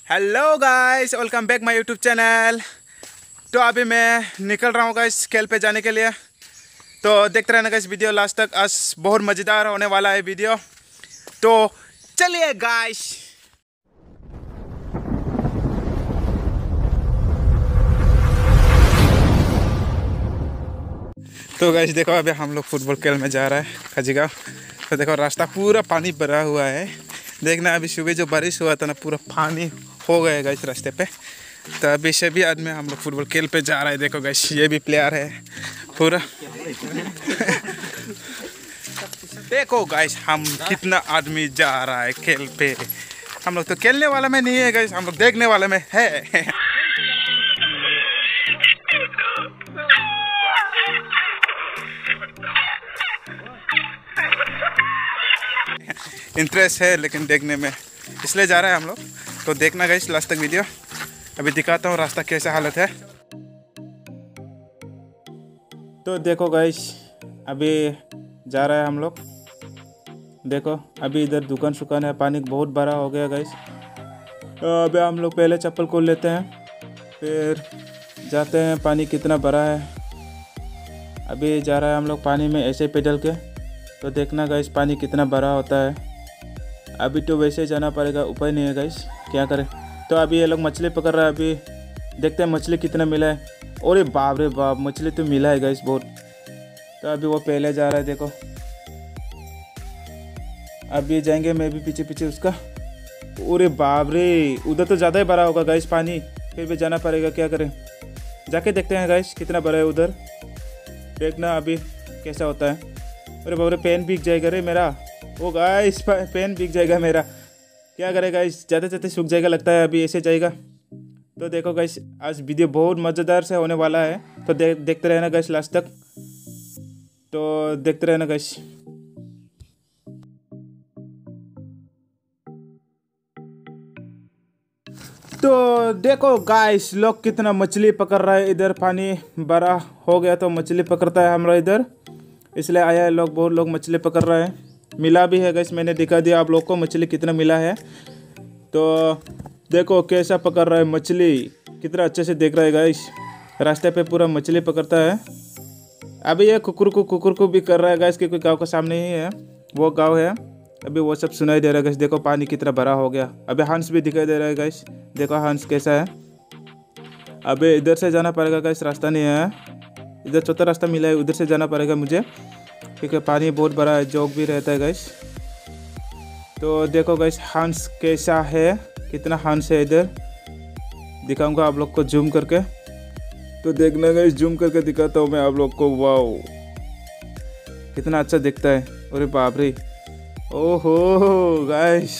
Hello guys, welcome back my YouTube channel. तो अभी मैं निकल रहा हूँ गाइस खेल पे जाने के लिए। तो देखते रहना गाइस वीडियो लास्ट तक, आज बहुत मज़ेदार होने वाला है वीडियो। तो चलिए गाइस। तो गाइस देखो, अभी हम लोग फुटबॉल खेल में जा रहा है खजीगांव। तो देखो रास्ता पूरा पानी भरा हुआ है। देखना अभी सुबह जो बारिश हुआ था ना, पूरा पानी हो गया गाइस रास्ते पे। तो अभी सभी आदमी हम लोग फुटबॉल खेल पे जा रहा है। देखो गाइस, ये भी प्लेयर है पूरा। देखो गाइस, हम कितना आदमी जा रहा है खेल पे। हम लोग तो खेलने वाला में नहीं है गाइस, हम लोग देखने वाले में है। इंटरेस्ट है लेकिन देखने में, इसलिए जा रहा है हम लोग। तो देखना गाइस लास्ट तक वीडियो। अभी दिखाता हूँ रास्ता कैसा हालत है। तो देखो गाइस, अभी जा रहा है हम लोग। देखो अभी इधर दुकान है, पानी बहुत बड़ा हो गया गाइस। तो अभी हम लोग पहले चप्पल खोल लेते हैं, फिर जाते हैं। पानी कितना बड़ा है। अभी जा रहा है हम लोग पानी में ऐसे पेडल के। तो देखना गाइस पानी कितना बड़ा होता है। अभी तो वैसे ही जाना पड़ेगा, उपाय नहीं है गाइस, क्या करें। तो अभी ये लोग मछली पकड़ रहा है। अभी देखते हैं मछली कितना मिला है। अरे बाप रे बाप, मछली तो मिला है गाइस बहुत। तो अभी वो पहले जा रहा है देखो। अभी जाएंगे मैं भी पीछे पीछे उसका। अरे बाप रे, उधर तो ज़्यादा ही बड़ा होगा गाइस पानी, फिर भी जाना पड़ेगा, क्या करें। जाके देखते हैं गाइस कितना बड़ा है उधर। देखना अभी कैसा होता है। अरे बाप रे, पेन भीग जाएगा रे मेरा। ओ गाइस, पेन भीग जाएगा मेरा, क्या करें गाइस। ज़्यादा ज़्यादा सूख जाएगा लगता है, अभी ऐसे जाएगा। तो देखो गाइस, आज वीडियो बहुत मज़ेदार से होने वाला है। तो देखते रहना गाइस लास्ट तक। तो देखते रहना गाइस। तो देखो गाइस, लोग कितना मछली पकड़ रहा है। इधर पानी बड़ा हो गया तो मछली पकड़ता है हमारा इधर, इसलिए आया है लोग। बहुत लोग मछली पकड़ रहे हैं। मिला भी है गाइस, मैंने दिखा दिया आप लोग को मछली कितना मिला है। तो देखो कैसा पकड़ रहा है मछली, कितना अच्छे से देख रहा है गाइस। रास्ते पे पूरा मछली पकड़ता है। अभी ये कुकुर को भी कर रहा है गाइस, क्योंकि गांव के सामने ही है, वो गांव है। अभी वो सब सुनाई दे रहा है गाइस। देखो पानी कितना बड़ा हो गया। अभी हंस भी दिखाई दे रहा है गाइस, देखो हंस कैसा है। अभी इधर से जाना पड़ेगा गाइस, रास्ता नहीं है इधर। छोटा रास्ता मिला है, उधर से जाना पड़ेगा मुझे, क्योंकि पानी बहुत बड़ा है, जोक भी रहता है गाइस। तो देखो गाइस हंस कैसा है, कितना हंस है इधर। दिखाऊंगा आप लोग को जूम करके। तो देखना गाइस, जूम करके दिखाता हूँ मैं आप लोग को। वाओ, कितना अच्छा दिखता है। अरे बाप रे, ओहो गाइस।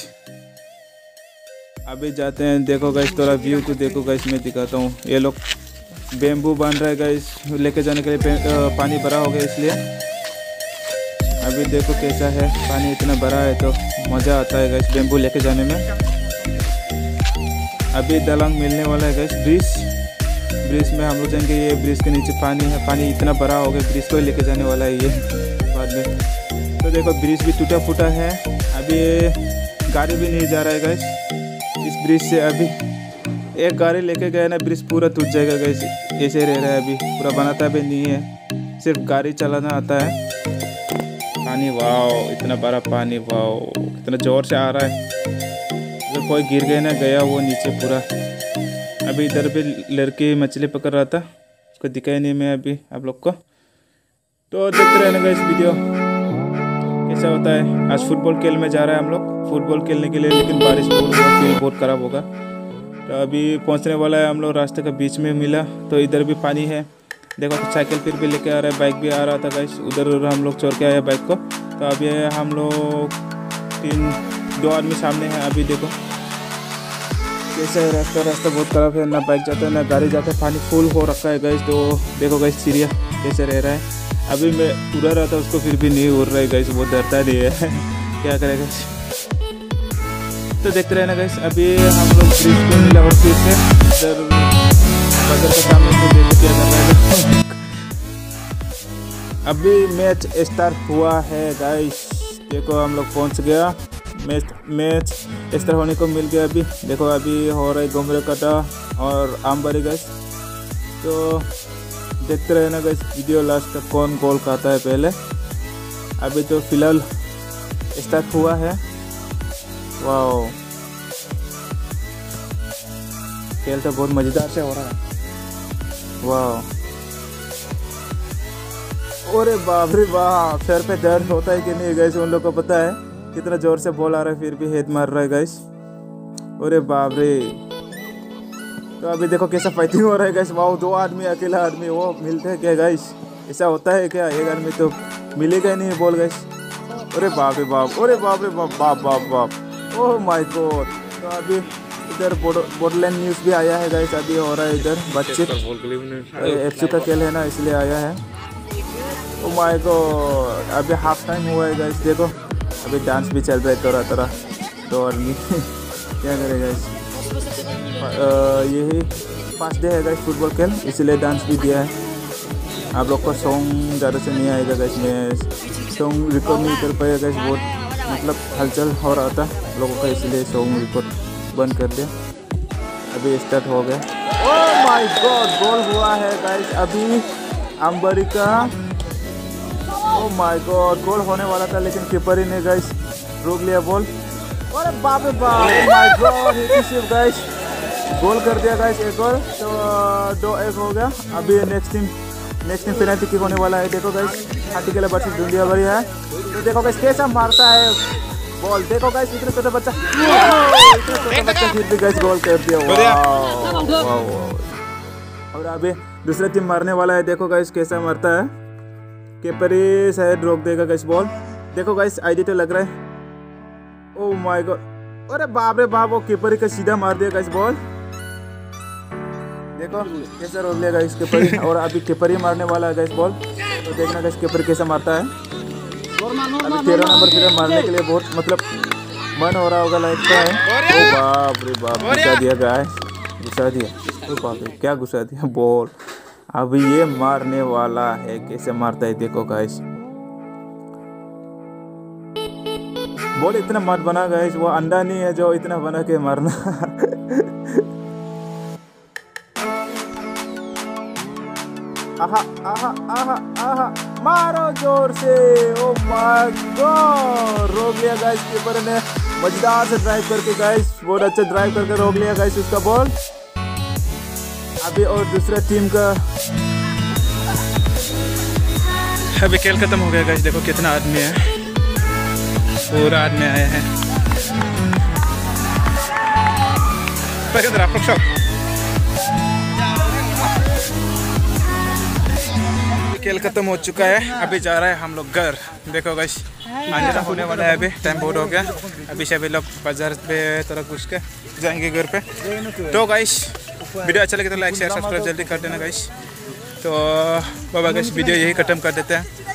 अभी जाते हैं। देखो गाइस थोड़ा व्यू को देखो गाइस, मैं दिखाता हूँ। ये लोग बेम्बू बांध रहे हैं गाइस, लेके जाने के लिए। पानी भरा हो गया इसलिए। अभी देखो कैसा है, पानी इतना बड़ा है तो मज़ा आता है गाइस बेम्बू लेके जाने में। अभी दलंग मिलने वाला है गाइस, ब्रिज में हम लोग जाएंगे। ये ब्रिज के नीचे पानी है, पानी इतना बड़ा हो गया, ब्रिज को ही लेके जाने वाला है ये बाद में। तो देखो ब्रिज भी टूटा फूटा है। अभी गाड़ी भी नहीं जा रहा है गाइस इस ब्रिज से। अभी एक गाड़ी लेके गया ना, ब्रिज पूरा टूट जाएगा गाइस। ऐसे रह रहा है, अभी पूरा बनाता भी नहीं है, सिर्फ गाड़ी चलाना आता है। पानी, वाओ इतना बड़ा पानी, वाओ कितना ज़ोर से आ रहा है। अगर कोई गिर गया ना, गया वो नीचे पूरा। अभी इधर भी लड़की मछली पकड़ रहा था, उसको दिखाई नहीं मैं अभी आप लोग को। तो देखते रहने का इस वीडियो कैसा होता है। आज फुटबॉल खेल में जा रहा है हम लोग, फुटबॉल खेलने के लिए, लेकिन बारिश बहुत हुआ, फील्ड बहुत ख़राब होगा। तो अभी पहुंचने वाला है हम लोग। रास्ते के बीच में मिला, तो इधर भी पानी है। देखो तो साइकिल फिर भी लेके आ रहा है, बाइक भी आ रहा था गाइस। उधर हम लोग छोड़ के आए बाइक को। तो अभी हम लोग 2 आदमी सामने हैं। अभी देखो कैसा है रास्ता बहुत ख़राब है, ना बाइक जाता है ना गाड़ी जाता है, पानी फुल हो रखा है गाइस। तो देखो गाइस चिड़िया कैसे रह रहा है। अभी मैं उड़ा रहा था उसको, फिर भी नहीं उड़ रहा है गाइस, वो डरता नहीं है। क्या करेगा। तो देखते रहना गाइस। अभी हम लोग ब्रिज पे मिला और फिर से इधर बगल के सामने तो देखो क्या कर रहा है। अभी मैच स्टार्ट हुआ है गाइस। देखो हम लोग पहुंच गया मैच इस तरह होने को मिल गया। अभी देखो अभी हो रहा है गोमरे कटा और आमबारी गाइस। तो देखते रहे ना गाइस वीडियो लास्ट तक, कौन गोल खाता है पहले। अभी तो फिलहाल स्टार्ट हुआ है। वाह, खेल तो बहुत मज़ेदार से हो रहा है। वाह, अरे बाप रे बाप, सर पे दर्द होता है कि नहीं गाइस उन लोग को पता है। कितना जोर से बॉल आ रहा है फिर भी हेड मार रहा है गाइस। अरे बाप रे। तो अभी देखो कैसा फाइटिंग हो रहा है गाइस। वाह, 2 आदमी अकेला आदमी वो मिलते हैं क्या गाइस? ऐसा होता है क्या? एक आदमी तो मिलेगा ही नहीं बॉल गाइस। अरे बाप रे बाप, अरे बाप रे बाप, बाप बाप बाप, ओह माय गॉड। तो अभी इधर बॉर्डरलैंड न्यूज़ भी आया है गाइस। अभी हो रहा है इधर बच्चे FC का खेल है ना, इसलिए आया है। ओ माय गॉड, अभी हाफ टाइम हुआ है गाइस। देखो अभी डांस भी चल रहा है तरह तरह। तो आदमी क्या करेगा गाइस? यही फर्स्ट डे है गाइस फुटबॉल खेल, इसलिए डांस भी दिया है। आप लोग को सॉन्ग ज़्यादा से नहीं आएगा गाइस, मैं सॉन्ग रिकॉर्ड नहीं कर पाया गाइस। बहुत मतलब हलचल हो रहा था लोगों का, इसलिए सॉन्ग रिकॉर्ड बंद कर दिया। अभी स्टार्ट हो गया। ओह माय गॉड, गोल हुआ है गाइस अभी आमबारी का। ओह माय गॉड, गोल होने वाला था लेकिन कीपर ही ने गाइस रोक लिया बॉल। अरे बाप रे बाप, oh my god, hit guys goal कर दिया गाइस, एक गोल। तो 2-1 हो गया। अभी नेक्स्ट टीम पेनल्टी किक होने वाला है। देखो गाइस, हाथी के लिए बच्चे दुनिया भरी है। तो देखो गाइस कैसा मारता है बॉल। देखो गाइस इतना छोटा बच्चा, फिर भी गाइस गोल कर दिया। वाह। और अभी दूसरा टीम मारने वाला है। देखो गाइस कैसा मारता है, कीपर ही शायद रोक देगा गाइस बॉल। देखो गाइस आईडी तो लग रहा है। ओह माय गॉड, अरे बाप रे बाप, वो कीपर ही का सीधा मार दिया गाइस बॉल। देखो कैसे रोक लिया गाइस कीपर ही। और अभी कीपर ही मारने वाला है गाइस बॉल। तो देखना गाइस कीपर कैसा मारता है। अभी 13 नंबर फिर मारने के लिए बहुत मतलब मन हो रहा होगा लगता है। ओ बाप रे बाप, घुसा दिया गाइस, घुसा दिया। ओ बाप रे, क्या घुसा दिया बॉल। अभी ये मारने वाला है, कैसे मारता है देखो गाइस। बॉल इतना मत बना गाइस, वो अंडा नहीं है जो इतना बना के मारना। आहा आहा आहा आहा, मारो जोर से। ओ माय गॉड, रोक लिया गाइस कीपर ने मजेदार से ड्राइव करके गाइस, बहुत अच्छा ड्राइव करके रोक लिया गाइस उसका बॉल। अभी और दूसरा टीम का अभी खेल खत्म हो गया गाइस। देखो कितना आदमी है, पूरा आदमी आया है। खेल खत्म हो चुका है, अभी जा रहा है हम लोग घर। देखो गाइस अंधेरा होने वाला है, अभी टाइम बहुत हो गया। अभी सभी लोग बाजार पे तरह घुस के जाएंगे घर पे। तो गाइस वीडियो अच्छा लगे तो लाइक शेयर सब्सक्राइब जल्दी कर देना गाइस। तो बाबा गाइस वीडियो यही खत्म कर देते हैं।